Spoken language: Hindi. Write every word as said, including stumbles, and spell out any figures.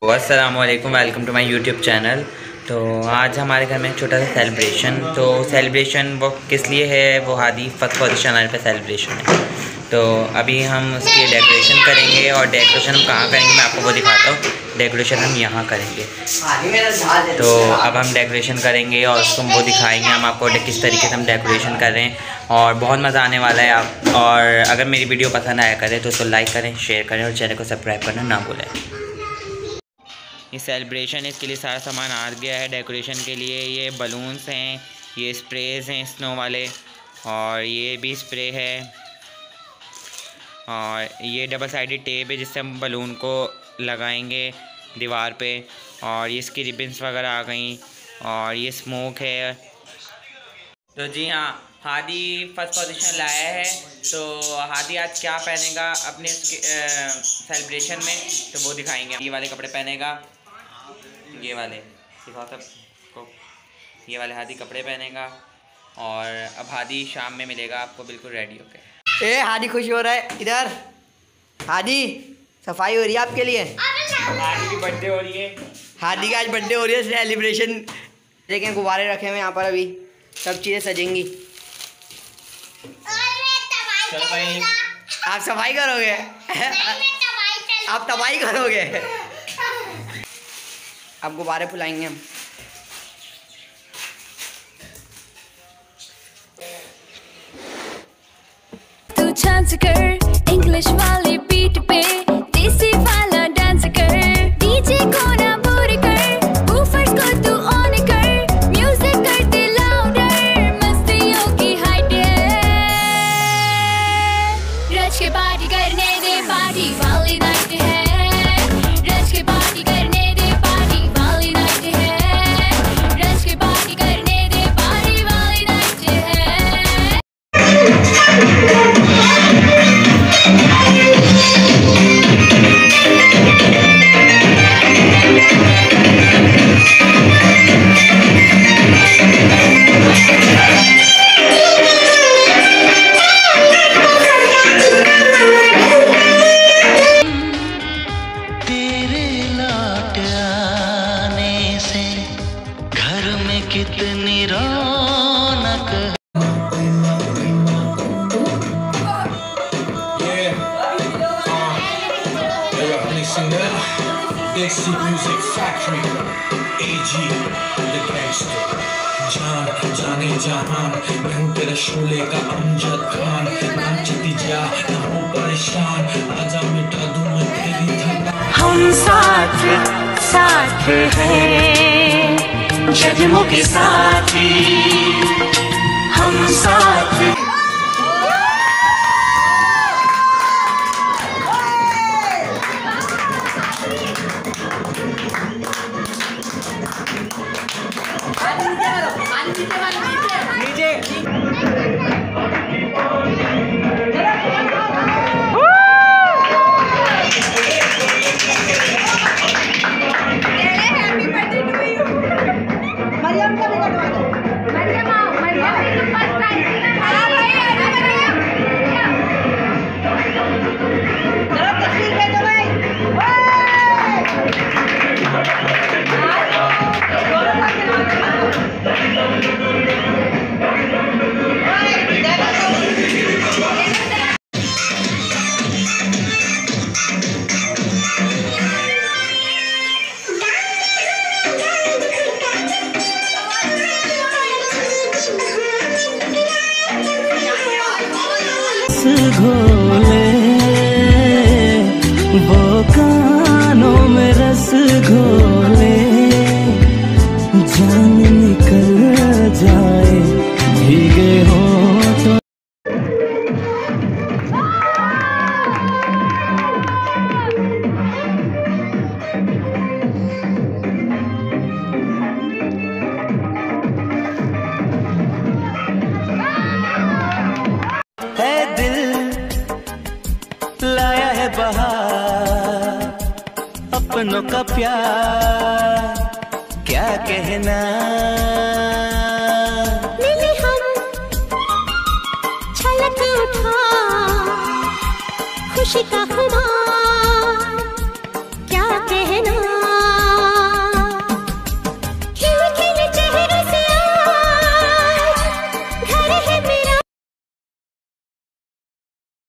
अस्सलाम वालेकुम, welcome to my YouTube channel. तो आज हमारे घर में एक छोटा सा सेलिब्रेशन। तो सेलिब्रेशन वो किस लिए है, वो हादी फर्स्ट पोजीशन चैनल पे सेलिब्रेशन है। तो अभी हम उसकी डेकोरेशन करेंगे और डेकोरेशन हम कहाँ करेंगे मैं आपको वो दिखाता हूँ। डेकोरेशन हम यहाँ करेंगे। तो अब हम डेकोरेशन करेंगे और उसको वो दिखाएंगे हम आपको किस तरीके से हम डेकोरेशन कर रहे हैं और बहुत मज़ा आने वाला है। आप और अगर मेरी वीडियो पसंद आया करें तो उसको लाइक करें, शेयर करें और चैनल को सब्सक्राइब करना ना भूलें। ये सेलिब्रेशन, इसके लिए सारा सामान आ गया है डेकोरेशन के लिए। ये बलून्स हैं, ये स्प्रेज हैं स्नो वाले, और ये भी स्प्रे है, और ये डबल साइडेड टेप है जिससे हम बलून को लगाएंगे दीवार पे। और ये इसकी रिबन्स वगैरह आ गई, और ये स्मोक है। तो जी हाँ, हादी फर्स्ट पोजीशन लाया है। तो हादी आज क्या पहनेगा अपने सेलिब्रेशन में, तो वो दिखाएंगे। ये वाले कपड़े पहनेगा, ये वाले दिखाओ सबको। ये वाले हादी कपड़े पहनेगा और अब हादी शाम में मिलेगा आपको बिल्कुल रेडी होके। ए हादी खुश हो रहा है इधर। हादी सफाई हो रही है आपके लिए। हादी की बर्थडे हो रही है। हादी की आज बर्थडे हो रही है, सेलिब्रेशन। लेकिन गुब्बारे रखे हुए यहाँ पर, अभी सब चीज़ें सजेंगी। चलो भाई, आप सफाई करोगे? आप तबाही करोगे? अब गुब्बारे फुलाएंगे हम। तू चांस कर इंग्लिश वाले बीट पे, देसी वाला डांस कर, डीजे को ना बोर कर, बूफर्स को तू ऑन कर, म्यूजिक कर दे लाउडर, मस्तियों की हाइट है। रच के पार्टी करने दे, पार्टी वाली नाइट है। रच के पार्टी करने दे, पार्टी वाली नाइट है। रच के पार्टी करने दे, पार्टी वाली नाइट है। कितनी रौनक Dixie Music Factory, A G the gangster, जान जाने जहान, मैं हूँ तेरा शोले का अमजद खान। नाचती जा ना हो परेशान, आजा मिटा दूँ मैं तेरी थकान। हम साथ साथ हैं जन्मों के साथी, हम साथ। घोले वो कानों में रस घोले, जान निकल जाए भीगे होठों। है दिल लाया है बहार, अपनों का प्यार क्या कहना।